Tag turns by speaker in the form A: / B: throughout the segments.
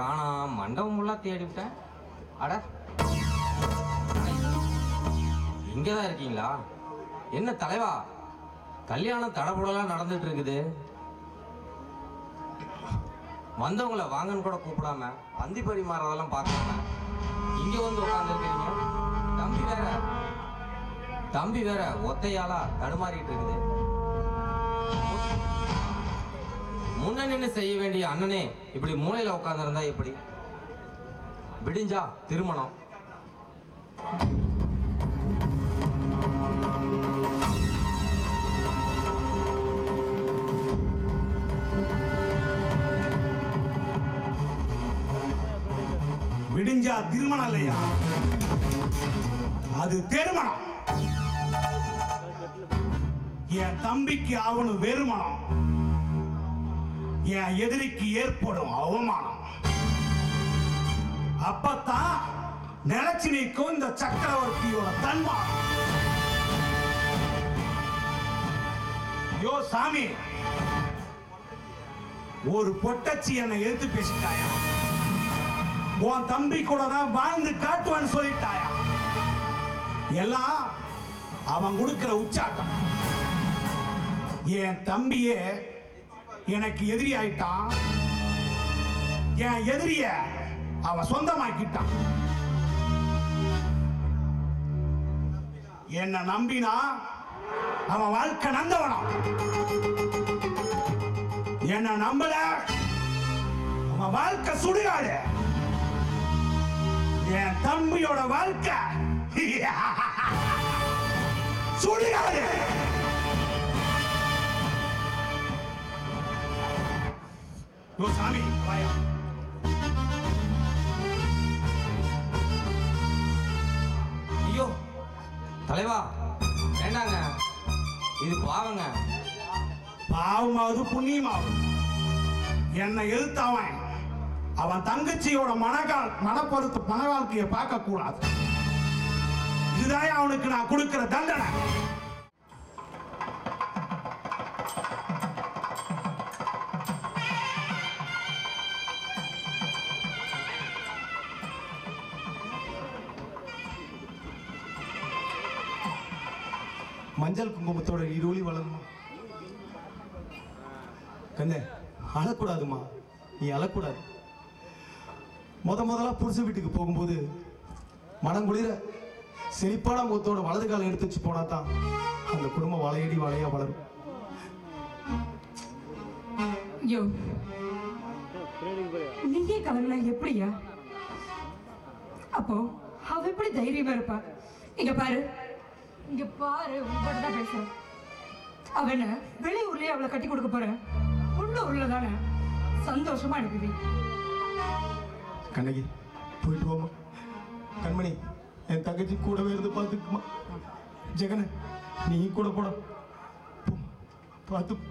A: காணோம். மண்டபம் எல்லாம் தேடிவிட்டேன். அட, இங்கதான் இருக்கீங்களா? என்ன தலைவா, கல்யாணம் தடபுடலாம் நடந்துட்டு இருக்குது. வந்தவங்களை வாங்கன்னு கூட கூப்பிடாம பந்தி பரிமாறதெல்லாம் பார்க்காம இங்க வந்து உட்காந்துருக்கீங்க. தம்பி வேற ஒத்தையாளா தடுமாறிட்டு இருக்குது. முன்ன நின்று செய்ய வேண்டிய அண்ணனே இப்படி மூளையில உட்கார்ந்திருந்தா எப்படி? விடிஞ்சா திருமணம்.
B: விடிஞ்சா திருமணம் இல்லையா, அது திருமணம். என் தம்பிக்கு அவனு வெறுமணம், என் எதிரிக்கு ஏற்படும் அவமானம். அப்பத்தான் நினைச்சு நிற்கும் இந்த சக்கரவர்த்தியோட தன்மானம். யோ சாமி, ஒரு பொட்டச்சி என்னை எதிர்த்து பேசிட்டாயா? உன் தம்பி கூட தான் வாழ்ந்து காட்டுவான்னு சொல்லிட்டாயா? எல்லாம் அவன் கொடுக்கிற உச்சாட்டம். என் தம்பியே எனக்கு எதிரி ஆயிட்டான். என் எதிரிய அவன் சொந்தமாக்கிட்டான். என்ன நம்பினா அவன் வாழ்க்கை நந்தவனம். என்ன நம்பல அவன் வாழ்க்கை சுடுகாடு. என் தம்பியோட வாழ்க்கை சுடுகாடு. சாமி வாயா.
A: ஐயோ தலைவா, வேண்டாங்க, இது பாவங்க.
B: பாவமாவது புண்ணியமாவது என்னை எதிர்த்தவன் அவன் தங்கச்சியோட மனப்பொருத்து மன வாழ்க்கையை பார்க்க கூடாது. இதுதான் அவனுக்கு நான் கொடுக்கிற தண்டனை.
C: மஞ்சள் குங்குமத்தோட இருளி வளருமா கண்ணே? அழக்கூடாதுமா, நீ அழக்கூடாது. முதலா புருஷ வீட்டுக்கு போகும்போது மனங்குளிர செழிப்பான முகத்தோட வலது காலம் எடுத்து வச்சு போனா தான் அந்த குடும்பம் வளையடி வளையா வளரும்.
D: நீங்க கலங்கல எப்படியா? அப்போ அவ எப்படி தைரியமா இருப்பா? இங்க பாரு உங்கள்கிட்ட தான் பேசுறேன். அவனை வெளியூர்லயே அவளை கட்டி கொடுக்க போறேன். உள்ளூர்ல தானே சந்தோஷமா அனுப்பி.
C: கண்ணகி போயிட்டு போமா. கண்மணி, என் தங்கச்சி கூடவே இருந்து பார்த்துக்குமா. ஜெகன, நீ கூட போட பார்த்து.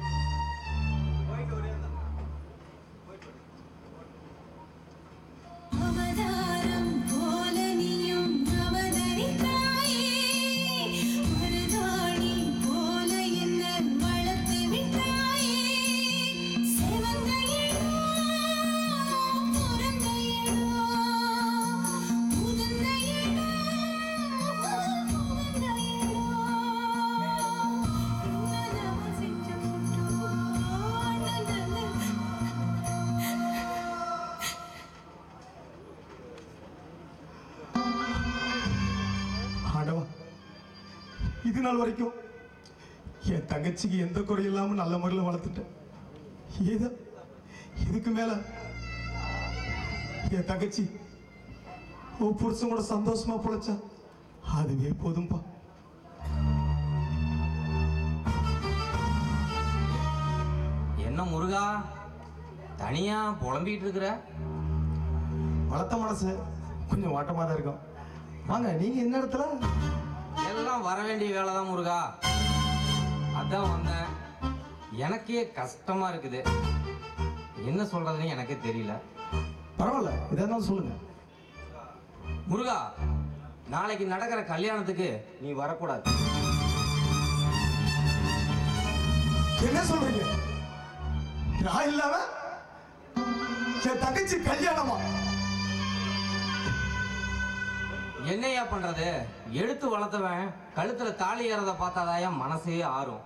C: இது நாள் வரைக்கும் என் தங்கச்சிக்கு எந்த குறை இல்லாம நல்ல முறையில் வளர்த்துட்டேன். இதுக்கு மேல என் தங்கச்சி புருஷன் கூட சந்தோஷமா பொழைச்சா அதுவே போதும்பா.
A: என்ன முருகா, தனியா புலம்பிட்டு இருக்கிற?
C: வளர்த்த மனசு கொஞ்சம் வாட்டமா தான் இருக்கும். வாங்க, நீங்க என்ன இடத்துல?
A: எல்லாம் வர வேண்டிய வேலை தான் முருகா, அதான் வந்தேன். எனக்கே கஷ்டமா இருக்குது, என்ன சொல்றதுன்னு எனக்கே தெரியல.
C: பரவாயில்ல, இதெல்லாம் சொல்லுங்க.
A: முருகா, நாளைக்கு நடக்கிற கல்யாணத்துக்கு நீ வரக்கூடாது.
C: என்ன சொல்றீங்க? நான் இல்லாம என் தங்கச்சி கல்யாணமா?
A: என்னையா பண்றது? எடுத்து வளர்த்தவன் கழுத்துல தாலி ஏறத பார்த்தாதாயா மனசே ஆறும்.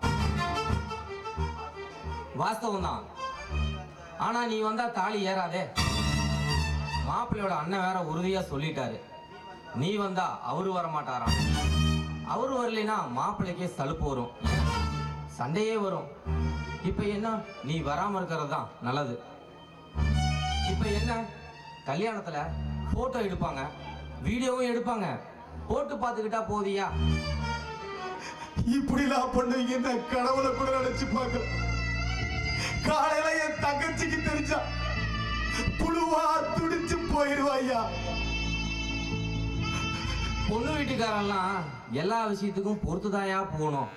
A: வாஸ்தவம் தான். ஆனா நீ வந்தா தாலி ஏறாதே. மாப்பிள்ளையோட அண்ணன் வேற உறுதியா சொல்லிட்டாரு, நீ வந்தா அவரு வர மாட்டாராம். அவரு வரலைன்னா மாப்பிள்ளைக்கே சலுப்பு வரும், சண்டையே வரும். இப்ப என்ன, நீ வராம இருக்கிறது தான் நல்லது. இப்ப என்ன, கல்யாணத்துல போட்டோ எடுப்பாங்க, வீடியோவும் எடுப்பாங்க, போட்டு பார்த்துக்கிட்டா போதியா?
C: இப்படிலாம் பண்ணுவீங்க கடவுளை கூட நினைச்சு பார்க்க. காலையில என் தங்கச்சிக்கு தெரிஞ்சா புழுவா துடிச்சு போயிருவாய்யா.
A: பொண்ணு வீட்டுக்காரெல்லாம் எல்லா விஷயத்துக்கும் பொறுத்துதாயா போகணும்.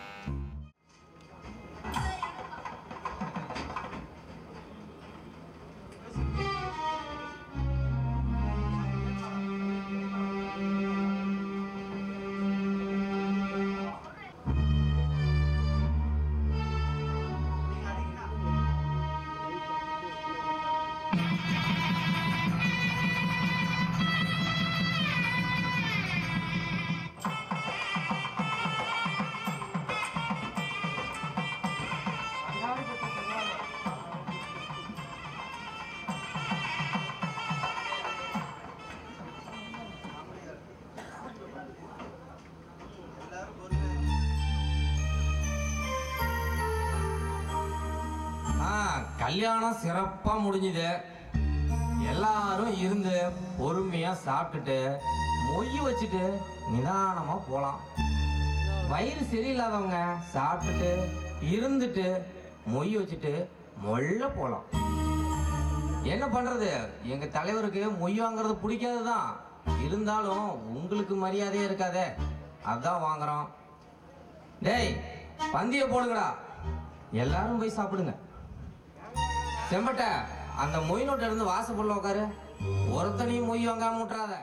A: கல்யாணம் சிறப்பா முடிஞ்சுது. எல்லாரும் இருந்து பொறுமையா சாப்பிட்டுட்டு மொய் வச்சுட்டு நிதானமா போலாம். வயிறு சரியில்லாதவங்க சாப்பிட்டுட்டு இருந்துட்டு மொய் வச்சுட்டு மொள்ள போலாம். என்ன பண்றது, எங்க தலைவருக்கு மொய் வாங்குறது பிடிக்காதுதான். இருந்தாலும் உங்களுக்கு மரியாதையே இருக்காதே, அதான் வாங்குறோம். டேய், பந்திய போடுங்கடா, எல்லாரும் போய் சாப்பிடுங்க. செம்பட்ட, அந்த மொய் நோட்டை இருந்து வாசப்படல உட்காரு. ஒருத்தனையும் மொய் வாங்காம விட்டுறாத.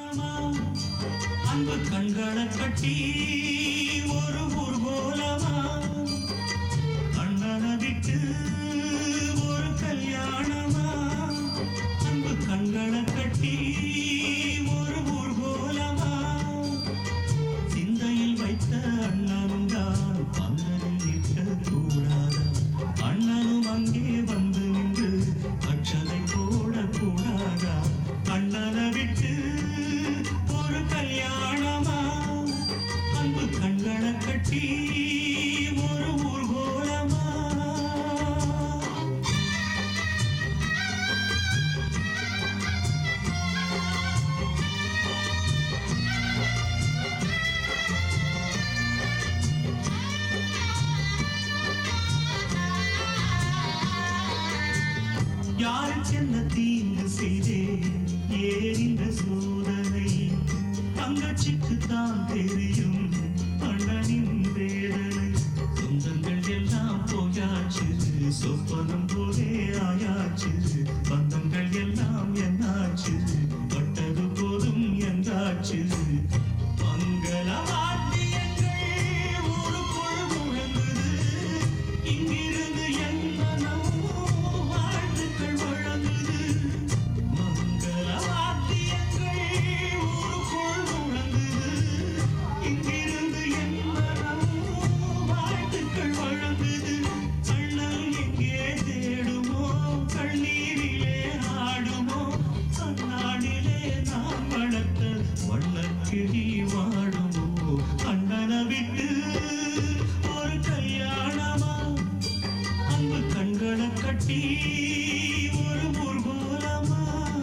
E: அன்பு கண்களை கட்டி ஒரு ஊர்கோலமா, அண்ணனை விட்டு ஒரு கல்யாணமா. அன்பு கண்களை கட்டி ஒரு ஊர்கோலமா, சிந்தையில் வைத்த அண்ணனும் தான் பந்தலில் நிற்க கூடாதா? அண்ணனும் அங்கே வந்து நின்று அச்சதை போடக்கூடாதா? அண்ணனை விட்டு ஒரு கல்யாணமா, அன்பு கண்களை கட்டி ஒரு ஊர்கோலமா. யாருக்கு என்ன தீங்கு செய்தேன், ஏன் இந்த சோதனை? தங்கச்சிக்கு தான் தெரியும் அண்ணனின் வேதனை. சொந்தங்கள் எல்லாம் போயாச்சு, சொப்பனம் போலே ஆயாச்சு. பந்தங்கள் எல்லாம் என்னாச்சு, பட்டது போதும் என்றாச்சு. மங்கள வாத்தியங்கள் ஊருக்குள் முழங்குது, இங்கிருந்து என் மனம் வாழ்த்துக்கள் வழங்குது. மங்கள வாத்தியங்கள் ஊருக்குள் முழங்குது, இங்கிருந்து என் மனம் வாழ்த்துக்கள் வழங்குது. அண்ணன் எங்கே தேடுமோ, கண்ணீரிலே ஆடுமோ, கண்ணாடிலே நாம் வளர்த்த வண்ணக்கிளி வாடுமோ. அண்ணனை விட்டு ஒரு கல்யாணமா, அன்பு கண்களை கட்டி ஒரு ஊர்கோலமா.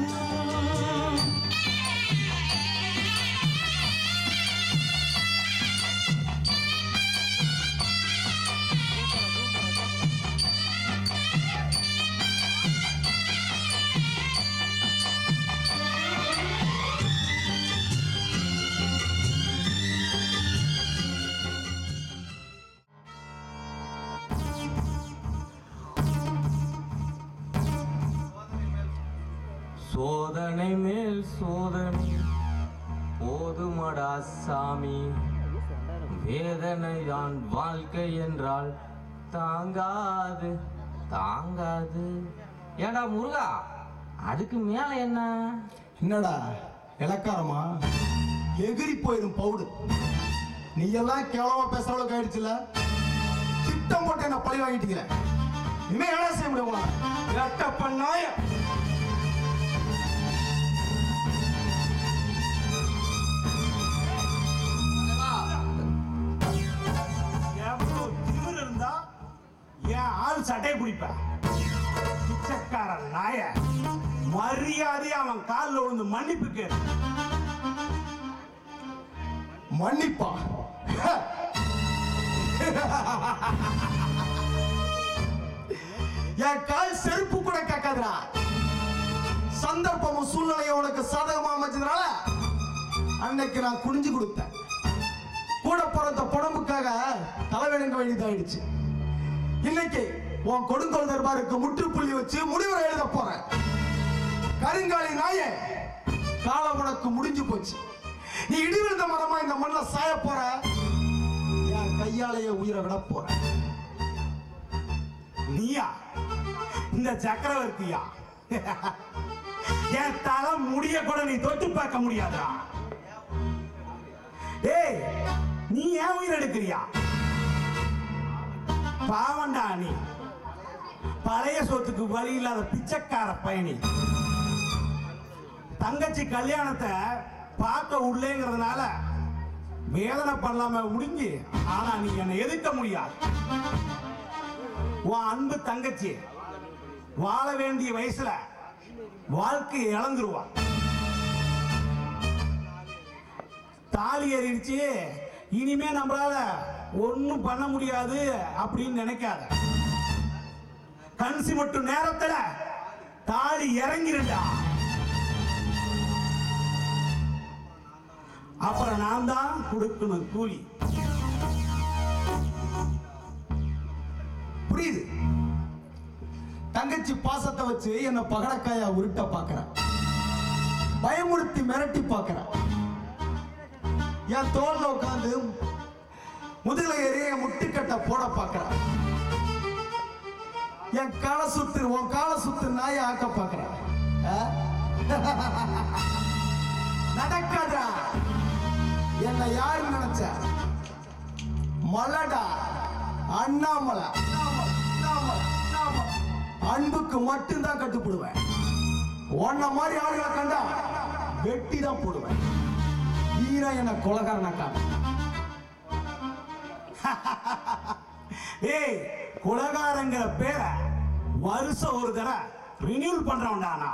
A: சோதனை மேல் சோதனை போதுமடா சாமி, வேதனை தான் வாழ்க்கை என்றால் தாங்காது தாங்காது. ஏண்டா முருகா, அதுக்கு மேல என்ன?
C: என்னடா இலக்காரமா? எகிரி போயிடும் பவுடு. நீ எல்லாம் கேவலமா பேசுற அளவுக்கு ஆயிடுச்சுல. திட்டம் போட்டு என்ன பழி வாங்கிட்டீங்க. இனிமே என்ன செய்ய முடியும்? எட்டப்ப நாய.
B: எவ்வளவு திமிரு இருந்தா என் ஆள் சட்டை பிடிப்ப. பிச்சைக்கார நாய, மரியாதையா அவன் காலில் விழுந்து மன்னிப்பு கேளு.
C: மன்னிப்பா? என் கால் செருப்பு கூட கேட்காதுடா. சந்தர்ப்பமும் சூழ்நிலையும் உனக்கு சாதகமா அமைச்சதுனால அன்னைக்கு நான் குனிஞ்சு கொடுத்தேன். கூட பிறந்த புடம்புக்காக தலைவணங்க வேண்டியதாயிடுச்சு. இன்னைக்கு உன் கொடுங்கோல் தர்பாருக்கு முற்றுப்புள்ளி வச்சு முடிவுரை எழுத போறேன். கருங்காலி நாயே, காலம் உனக்கு முடிஞ்சு போச்சு. நீ இடிவிழுந்த மரமா இந்த மண்ணில் சாய போற. என் கையாலேயே உயிரை விட போற.
B: நீயா இந்த சக்கரவர்த்தியா? என் தலை முடிய கூட நீ தொட்டு பார்க்க முடியாதா? ஏய், நீ ஏன் உயிர் எடுக்கிறியா? பாவண்டா நீ, பழைய சொத்துக்கு வழி இல்லாத பிச்சைக்கார பயணி. தங்கச்சி கல்யாணத்தை பார்க்க உள்ளேங்கிறதுனால வேதனை பண்ணாம முடிஞ்சு, ஆனா நீ என்னை எதிர்க்க முடியாது. உன் அன்பு தங்கச்சி வாழ வேண்டிய வயசுல வாழ்க்கையை இழந்துருவா. தாலி ஏறிடுச்சு, இனிமே நம்மளால ஒன்னும் பண்ண முடியாது அப்படின்னு நினைக்காத. கன்சி மட்டும் நேரத்துல தாலி இறங்கிருந்தா, அப்புறம் நான் தான் கொடுக்கணும் கூலி.
C: புரியுது? தங்கச்சி பாசத்தை வச்சு என்ன பகடக்காயா உருட்ட பாக்குற, பயமுறுத்தி மிரட்டி பாக்குற. என் தோல்ல உட்காந்து முதுகுல ஏறி என் முட்டுக்கட்டை போட பாக்குற. என் காலை சுத்து, உன் காலை சுத்து நாயை ஆக்க பாக்குற. நடக்காதா? என்ன யாரு நினைச்ச? மலடா, அண்ணாமலை. அன்புக்கு மட்டும்தான் கட்டுப்படுவேன். உன்ன மாதிரி ஆளுகளை கண்டா வெட்டி தான் போடுவேன். ஈரா என்ன கொலகாரனாக்கா?
B: ஏய், கொலகாரங்கிற பேரை வருஷம் ஒரு தடவை ரினியூல் பண்றவன்டானா.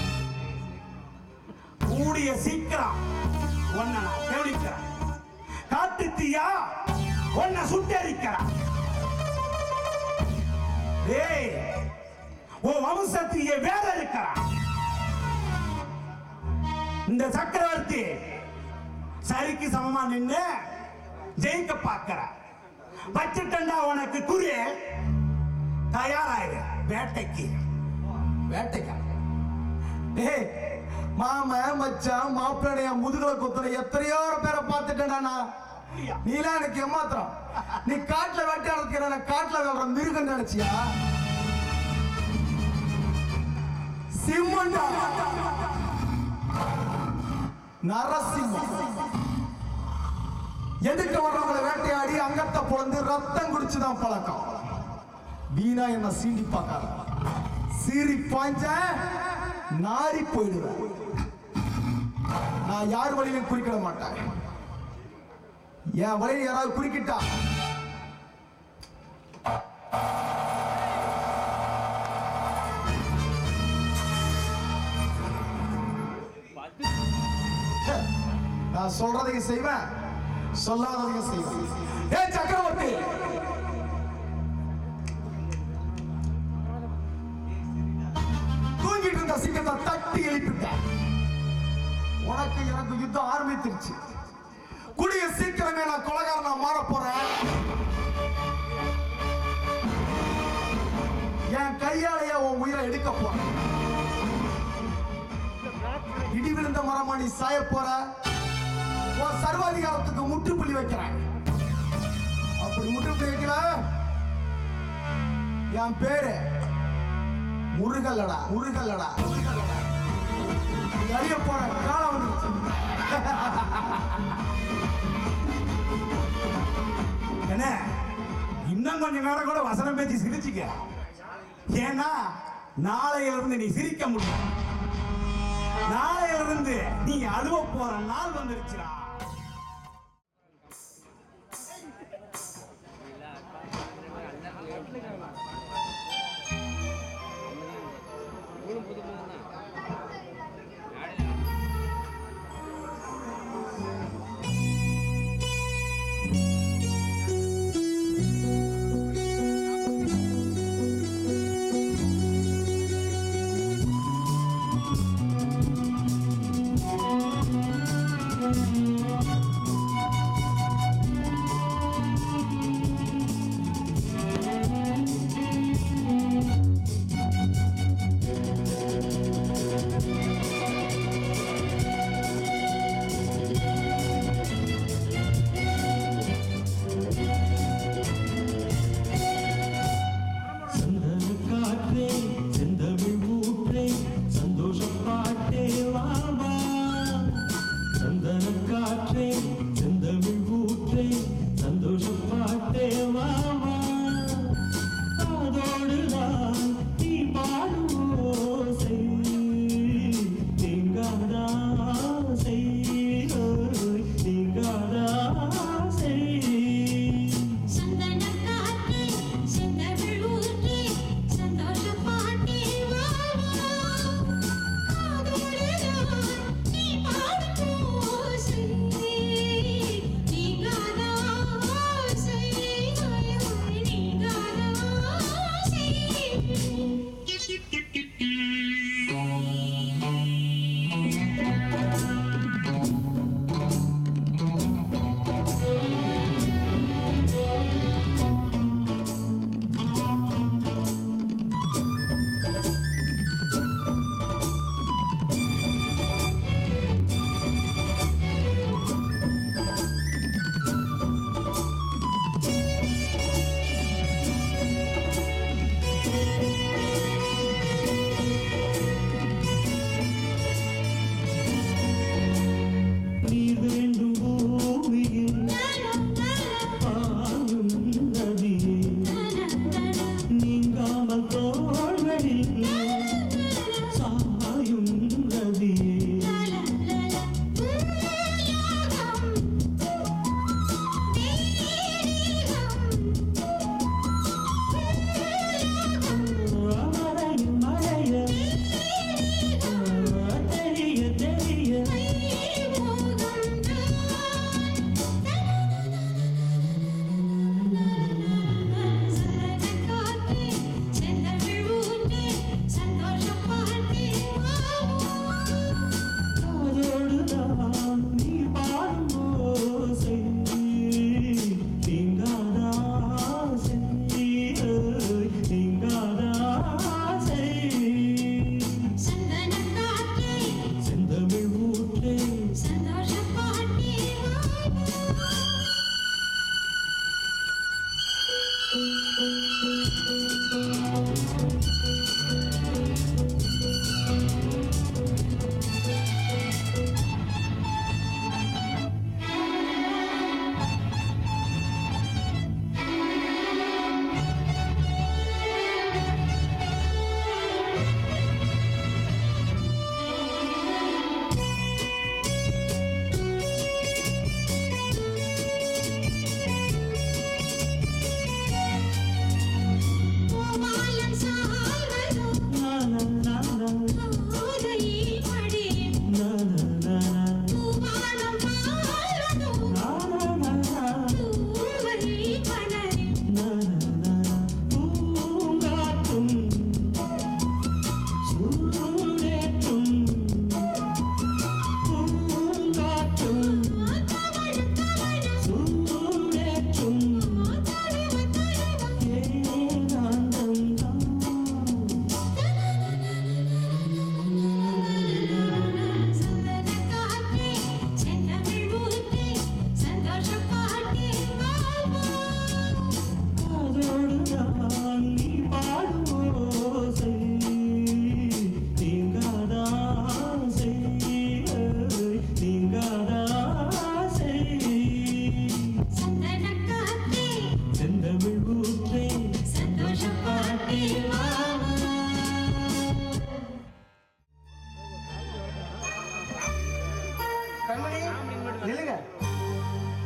B: கூடிய சீக்கிரம் உன்னை நான் கவனிக்கிறேன். காட்டு தீயா உன்னை சுட்டரிக்கிறேன். ஏய், உன் வம்சத்திய வேற இருக்கிறான். இந்த சக்கரவர்த்தி சரிக்கு சமமா நின்று ஜெயிக்க பார்க்கிற. வச்சுட்டா உனக்கு குறி. தயாராயிரு வேட்டைக்கு.
C: வேட்டைக்கா? ஏய், மாம மச்சான் மாப்பிள்ளைய முதுகுல குத்துற எத்தனையோ பேரை பார்த்துட்டேன். நீலாம் எனக்கு ஏமாத்திரம். நீ காட்டுல வேட்டையாடுற, காட்டுல வேற மிருகம் நினைச்சியா? சிம்மண்டா, நரசிம்மம். எதுக்கு வர்றவங்களை வேட்டையாடி அங்கத்தை பொழந்து ரத்தம் குடிச்சுதான் பழக்கம். வீணா என்ன சீண்டி பார்க்காத. சீறி பாய்ஞ்ச நாரி போயிடுவேன். நான் யார் வழியிலும் குறிக்கிட மாட்டேன். என் வழியில் யாராவது குறுக்கிட்டா நான் சொல்றதையும் செய்வேன், சொல்லாததையும் செய்வேன். ஏ சக்கரவர்த்தி, தூங்கிட்டு இருந்த சிங்கத்தை தட்டி எழுப்பிட்டேன். உனக்கு எனக்கு யுத்தம் ஆரம்பிச்சிருச்சு. கூடிய சீக்கிரமே நான் கொலைகாரனா மாற போறேன். என் கையாலேயே உன் உயிரை எடுக்க போறேன். இடி விழுந்த மரமா நீ சாய போற. உன் சர்வாதிகாரத்துக்கு முற்றுப்புள்ளி வைக்கிறேன். அப்படி முற்றுப்புள்ளி வைக்கல, என் பேரு முருகல்லடா முருகல்லடா அறிய போற காலம் வந்துருச்சு.
B: என்ன இன்னும் கொஞ்ச நேரம் கூட வசனம் பேசி சிரிச்சுக்க. ஏன்னா நாளையில இருந்து நீ சிரிக்க முடியும். நாளையில இருந்து நீ அழுவ போற நாள் வந்துருச்சுடா.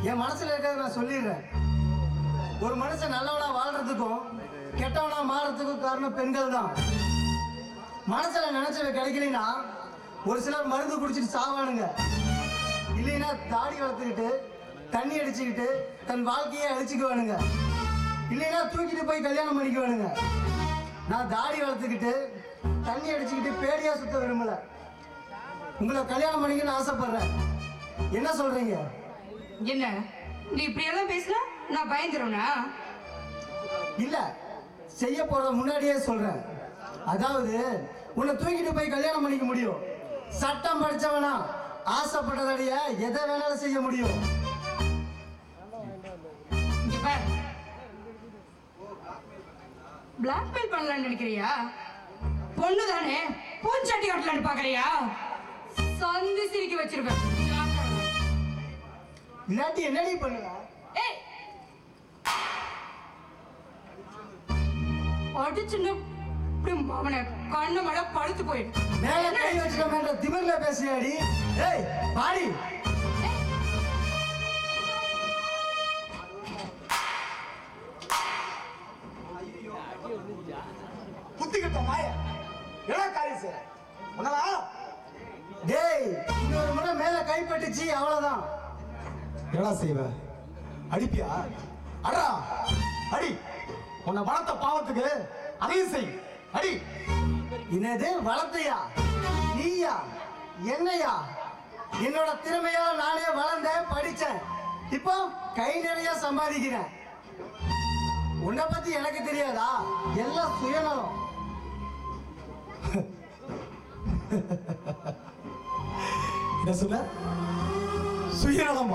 C: என் மனசுல இருக்கிறத நான் சொல்லிடுறேன். ஒரு மனுஷன் நல்லவனா வாழ்றதுக்கும் கெட்டவனா மாறதுக்கும் காரணம் பெண்கள் தான். மனசுல நினைச்சவ கிடைக்கலனா ஒரு சிலர் மருந்து குடிச்சிட்டு சாவானுங்க. இல்லைன்னா தாடி வளர்த்துக்கிட்டு தண்ணி அடிச்சுக்கிட்டு தன் வாழ்க்கையை அழிச்சுக்குவானுங்க. இல்லைன்னா தூக்கிட்டு போய் கல்யாணம் பண்ணிக்குவானுங்க. நான் தாடி வளர்த்துக்கிட்டு தண்ணி அடிச்சுக்கிட்டு பேடியா சுத்த விரும்பல. உங்களை கல்யாணம் பண்ணிக்கணும்னு ஆசைப்படுறேன். என்ன சொல்றீங்க?
D: என்ன நீ இப்படி எல்லாம் பேசுற? நான் பயந்துருவனா?
C: இல்ல, செய்ய போற முன்னாடியே சொல்றேன். அதாவது உன்னை தூக்கிட்டு போய் கல்யாணம் பண்ணிக்க முடியும். சட்டம் படிச்சவனா ஆசைப்பட்டதடைய எதை வேணாலும் செய்ய முடியும்.
D: பிளாக்மெயில் பண்ணலாம்னு நினைக்கிறியா? பொண்ணு தானே, பூஞ்சாட்டி கட்டலான்னு பாக்குறியா? சந்தி சிரிக்க வச்சிருவேன்.
C: இல்லாட்டி என்னடி பண்ணுவ?
D: அடிச்சுன்னு அவனை கண்ணு மழ படுத்து போயிடு.
C: மேல கை வச்சுக்க திமிர்ல பேசுறியாடி? ஏய் பாடி. புத்திக்கிட்ட நாய என்ன காரியம் செய்ற? உன்னலா டேய், இன்னொரு முறை மேல கைப்பட்டுச்சு அவ்வளவுதான். என்ன செய்வ? அடிப்பியா? அடா அடி. உன்னை வளர்த்த பாவத்துக்கு அதையும் செய். அடி. என்னது வளர்த்தையா? நீயா? என்னையா? என்னோட திறமையால நானே வளர்ந்தேன், படிச்சேன். இப்போ கை நிறைய சம்பாதிக்கிறேன். உன்னை பத்தி எனக்கு தெரியாதா? எல்லாம் சுயநலம். என்ன சொல்ல? சுயநலமா?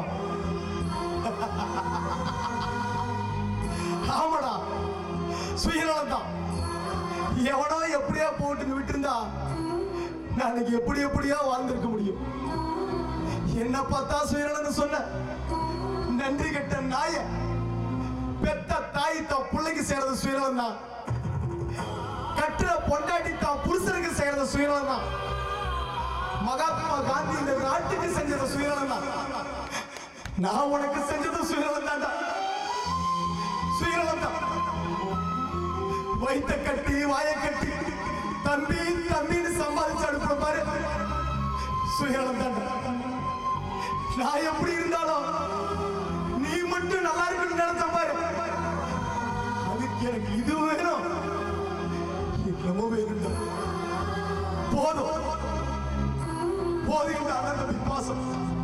C: ஆமாடா, சுயநலம் தான். எவனோ எப்படியா போட்டு விட்டு இருந்தா நாளைக்கு எப்படியா வாழ்ந்திருக்க முடியும். என்ன பார்த்தா சுயநலம் சொன்ன நன்றி கெட்ட நாய. பெத்த தாய் தான் பிள்ளைக்கு செய்யறது சுயநலம் தான். கட்டுற பொண்டாட்டி தான் புருஷனுக்கு செய்யறது சுயநலம் தான். மகாத்மா காந்தி இந்த நாட்டுக்கு செஞ்சது சுயநலம் தான். நான் உனக்கு செஞ்சது சுயநலம் தான்டா. சுயநலம் தான். வயிற்ற கட்டி வாயை கட்டி தம்பி தம்பின்னு சம்பாதிச்சு அனுப்புற பாரு, சுயநலம் தான்டா. நான் எப்படி இருந்தாலும் நீ மட்டும் நல்லா இருக்குன்னு நினைச்ச பாரு, அதுக்கு எனக்கு இது வேணும் என்னமோ வேணும்டா. போதும் போதும் இந்த அண்ணன் தம்பி பாசம்.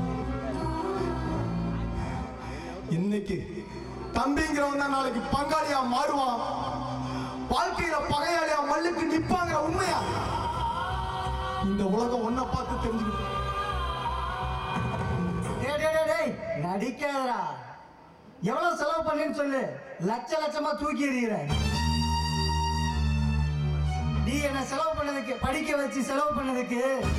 C: இன்னைக்கு தம்பிங்கிறவன் தான் நாளைக்கு பங்காளியா மாறுவான். வாழ்க்கையில பகையாளியா மல்லுக்கு நிப்பாங்கிற உண்மையா இந்த உலகம் ஒன்ன பார்த்து தெரிஞ்சுக்கிட்டு. நடிக்காதடா. எவ்வளவு செலவு பண்ணேன்னு சொல்லு. லட்சமா தூக்கி எறிகிற. நீ என்ன செலவு பண்ணதுக்கு, படிக்க வச்சு செலவு பண்ணதுக்கு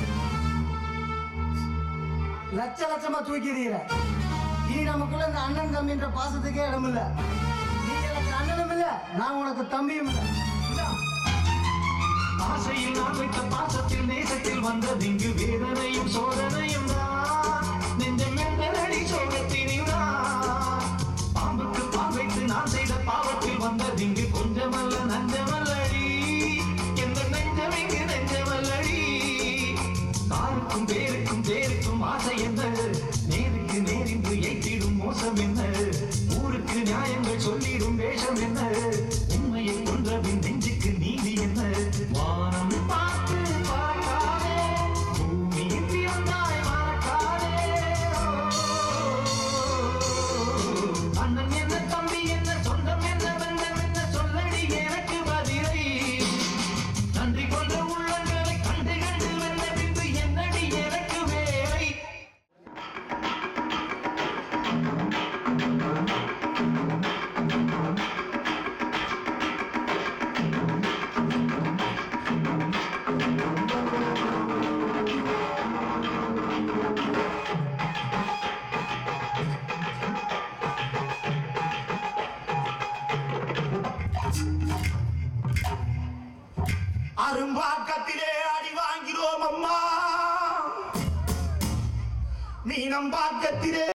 C: லட்சமா தூக்கி எறிகிற. நீ நமக்குள்ள இந்த அண்ணன் தம்பின்ற பாசத்துக்கே இடம் இல்ல. நீ எனக்கு அண்ணனும் இல்ல, நான் உனக்கு தம்பியும் இல்ல.
E: ஆசையில் நான் வைத்த பாசத்தில் நேசத்தில் வந்ததிங்கு வேதனையும் சோதனையும் தான். நெஞ்சம் எந்தடி சோகத்தினில் தான். பாம்புக்கு பால் வைத்து நான் செய்த பாவத்தில் வந்ததிங்கு கொஞ்சமல்ல நஞ்சமல்லடி. எந்த நெஞ்சம் இங்கு நெஞ்சமல்லடி. தாருக்கும் பேருக்கும் பேருக்கும் ஆசை என்ன? நேருக்கு நேரின்று ஏற்றிடும் மோசம் என்ன? ஊருக்கு நியாயங்கள் சொல்லிடும் வேஷம் என்ன? உண்மையை கொன்றவின் நெஞ்சுக்கு நீதி என்ன? வானம் பார்த்து பார்க்காதே, பூமியில் பிறந்தாய் மறக்காதே. அண்ணன் என்ன, தம்பி என்ன, சொந்தம் என்ன, பந்தம் என்ன, சொல்லடி எனக்கு பதிலை. நன்றி கொண்ட உள்ளங்களை கண்டு கண்டு வென்ற பின்பு என்னடி எனக்கு வேலை?
B: அரும்பாக்கத்திலே அடி வாங்கிறோம் அம்மா. மீனம்பாக்கத்திலே